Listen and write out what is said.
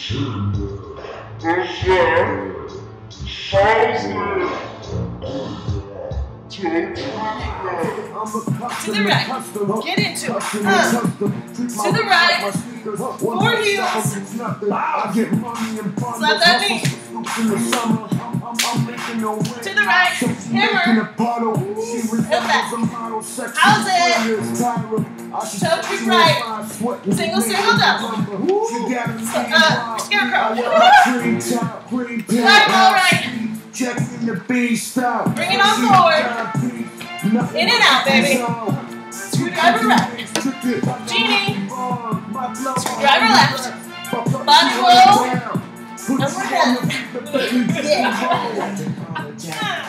To the right. Get into it. To the right. 4 heels. Slap that knee. To the right. Hammer. And back. How's it? Toe kick right. Single, single, double. Scarecrow. Fly ball right. Bring it on forward. In and out, baby. Screwdriver right. Genie. Screwdriver left. Body roll. And we're done. Yeah.